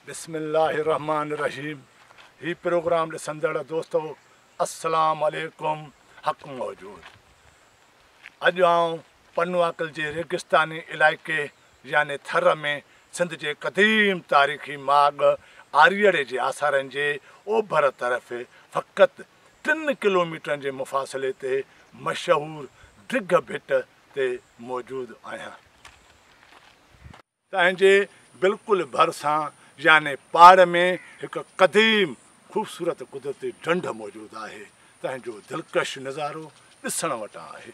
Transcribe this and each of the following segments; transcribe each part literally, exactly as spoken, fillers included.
बिस्मिल्लाहिर्रहमानिर्रहीम। ही प्रोग्राम ॾिसंदड़ दोस्तो अस्सलाम वालेकुम। हक़ मौजूद अॼु आउं पनवाकल जे रेगिस्तानी इलाइक़े यानी थर में सिंध जे क़दीम तारीख़ी माॻ आरियड़े जे आसारनि जे ओभर तरफ़ फ़क़ति टिनि किलोमीटरनि जे मुफ़ासिले ते मशहूरु ड्रिघ भिट ते मौजूदु आहियां। तंहिंजे बिल्कुलु भरिसां यानी पाड़ में हिकु क़दीम ख़ूबसूरत कुदरती ढंढ मौजूदु आहे। तंहिंजो दिलकश नज़ारो ॾिसण वटां आहे।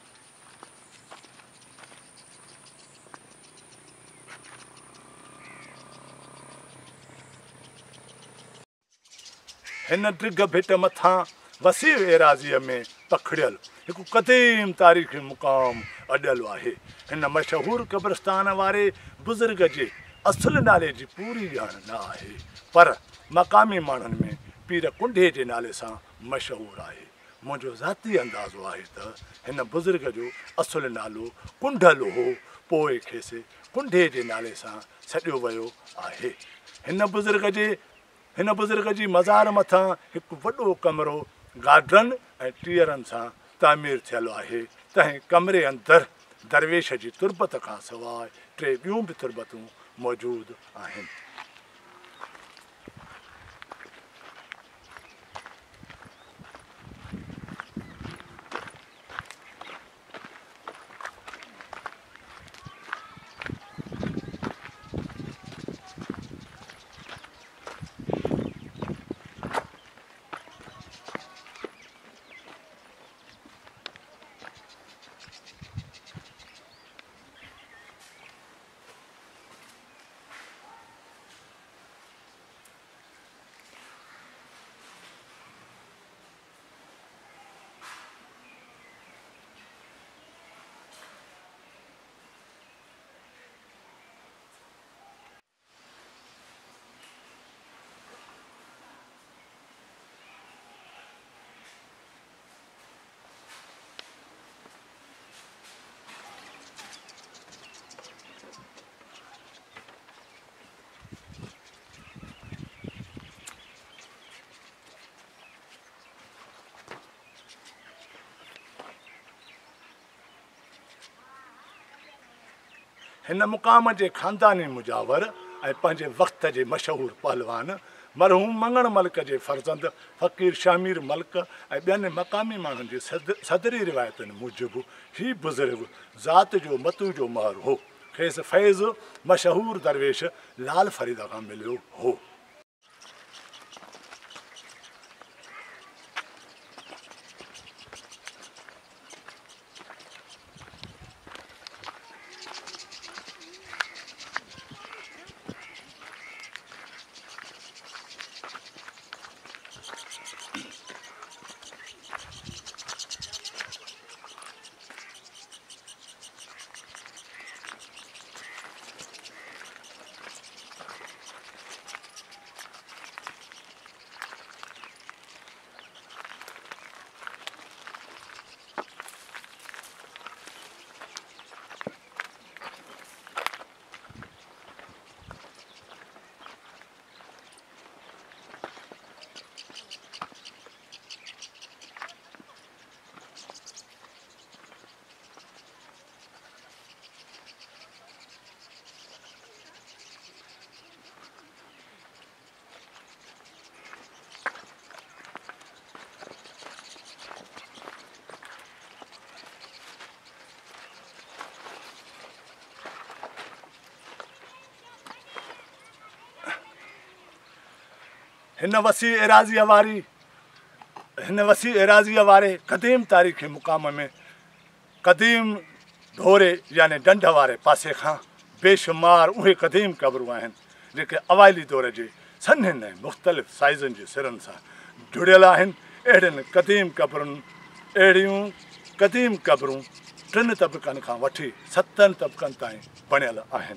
हिन ड्रिघ भिट मथां वसीअ एराज़ीअ में पखड़ियल हिकु क़दीम तारीख़ी मुक़ाम अॾियलु आहे। हिन मशहूरु क़बरस्तान वारे बुज़ुर्ग जे असुलु नाले जी पूरी ॼाण न आहे, पर मक़ामी माण्हुनि में पीर कुंढे जे नाले सां मशहूरु आहे। मुंहिंजो ज़ाती अंदाज़ो आहे त हिन बुज़ुर्ग जो असुलु नालो क़ुंढल हो, पोइ खेसि कुंढे जे नाले सां सॾियो वियो आहे। हिन बुज़ुर्ग जे हिन बुज़ुर्ग जी मज़ार मथां हिकु वॾो कमिरो गार्डन ऐं टीयरनि सां तामीर थियलु आहे। तंहिं कमिरे अंदरि दरवेश जी तुर्बत खां सवाइ टे ॿियूं बि तुर्बतूं मौजूदु आहिनि। हिन मुक़ाम जे ख़ानदानी मुजावर ऐं पंहिंजे वक़्त जे मशहूरु पहलवान मरहूम मंगण मलिक जे फर्ज़ंद फ़क़ीर शामीर मलिक ऐं ॿियनि मक़ामी माण्हुनि जी सद सदरी रिवायतुनि मूजिबि ही बुज़ुर्ग ज़ात जो मतू जो महर हो। खेसि फैज़ मशहूरु दरवेश लाल फरीद खां मिलियो हो। हिन वसी एराज़ीअ वारी हिन वसी एराज़ीअ वारे क़दीम तारीख़ी मुक़ाम में क़दीम धोरे यानी ढंढ वारे पासे खां बेशुमार उहे क़दीम क़बरूं आहिनि जेके अवाइली दौर जे सन्हनि ऐं मुख़्तलिफ़ साइज़ुनि जे सिरनि सां जुड़ियल आहिनि। अहिड़ियुनि क़दीम क़बरुनि अहिड़ियूं क़दीम क़बरूं टिनि तबक़नि खां वठी सतनि तबक़नि ताईं बणियल आहिनि।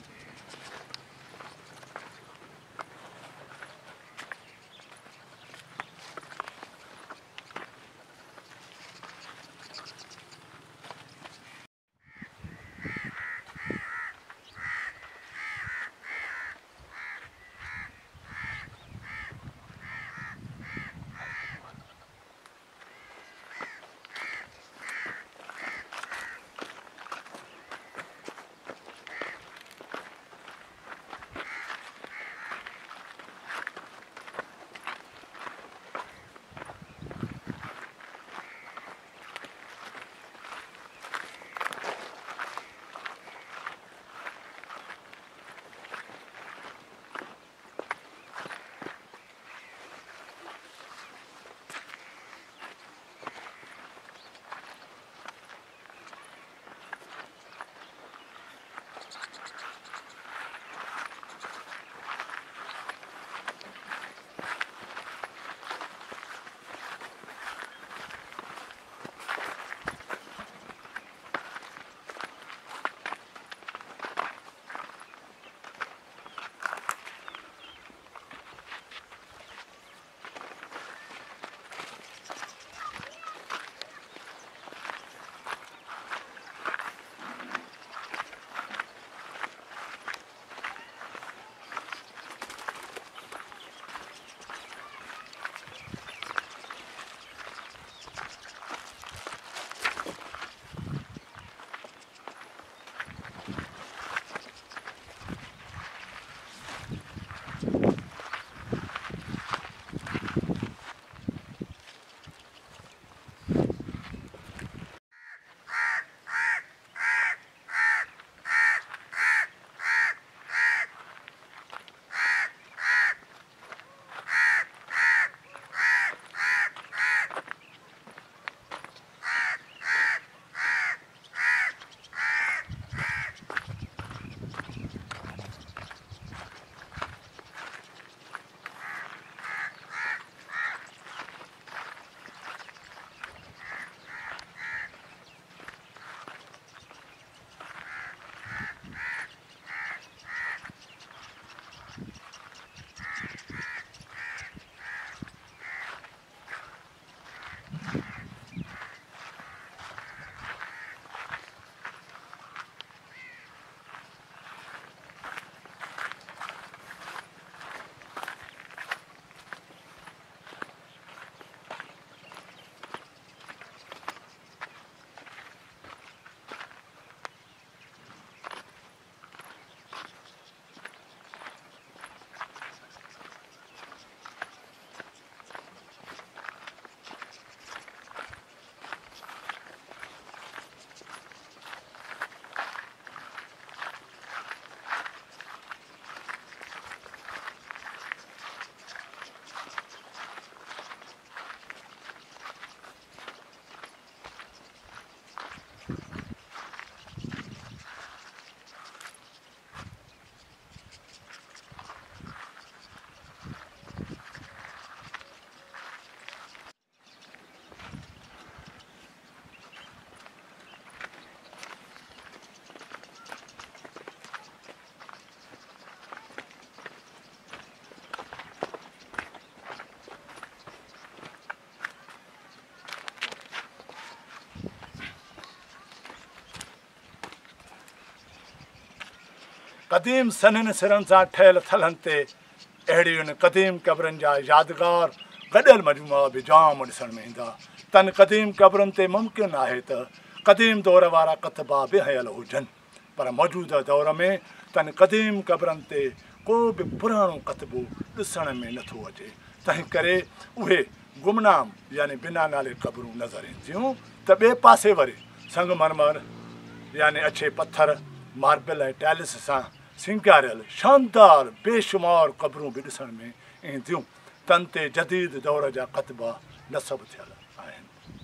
क़दीम सननि सिरनि सां ठहियल थलनि ते अहिड़ियुनि क़दीम क़बरुनि जा यादगार गॾियल मजमूआ बि जाम ॾिसण में ईंदा। तन क़दीम क़बरुनि ते मुमकिन आहे त क़दीम दौर वारा कतबा बि हयल हुजनि, पर मौजूदा दौर में तन क़दीम क़बरुनि ते को बि पुराणो कतबो ॾिसण में नथो अचे। तंहिं करे उहे गुमनाम यानी बिना नाले क़बरूं नज़र ईंदियूं त ॿिए पासे वरी संगमरमर यानी अछे पथर मार्बल ऐं टाइल्स सां सिंगारियल शानदार बेशुमार क़बरूं बि ॾिसण में ईंदियूं। तन ते जदीद दौर जा कतबा नसब थियल आहिनि।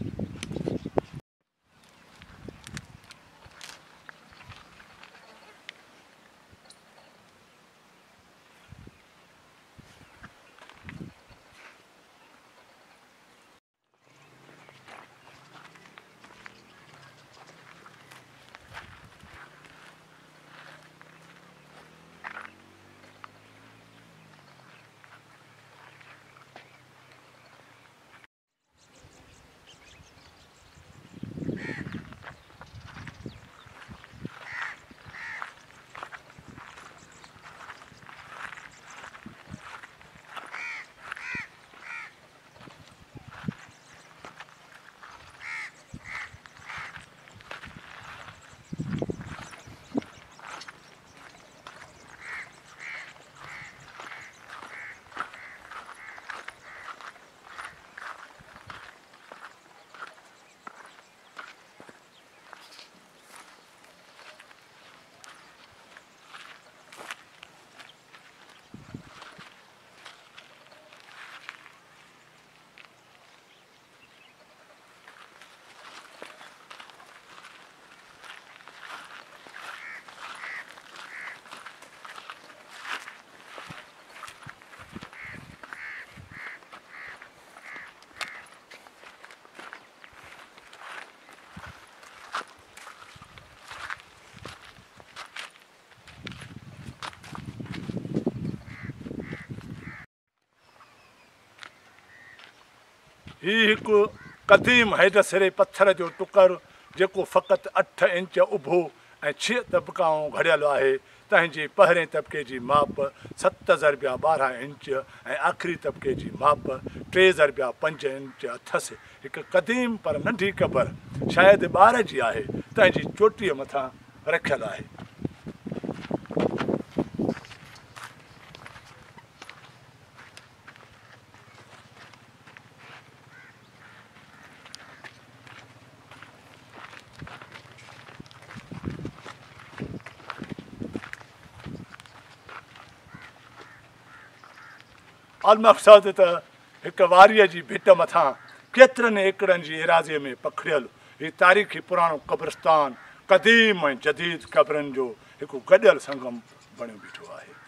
हीउ हिकु क़दीम हैड सिरे पथर जो टुकर जेको फ़क़ति अठ इंच उभो ऐं छह तबकाऊं घड़ियल आहे। तंहिंजे पहिरें तबके जी माप सत ज़रबिया ॿारहं इंच ऐं आख़िरी तबके जी माप टे ज़रबिया पंज इंच अथसि। हिकु क़दीम पर नंढी क़बर शायदि ॿार जी आहे, तंहिंजी चोटीअ मथां रखियलु आहे। अलमक़सद त हिकु वारीअ जी भिट मथां केतिरनि एकड़नि जी एराज़ीअ में पखड़ियल हीउ तारीख़ी पुराणो क़बरस्तान क़दीम ऐं जदीद क़बरुनि जो हिकु गॾियल संगम बणियो बीठो आहे।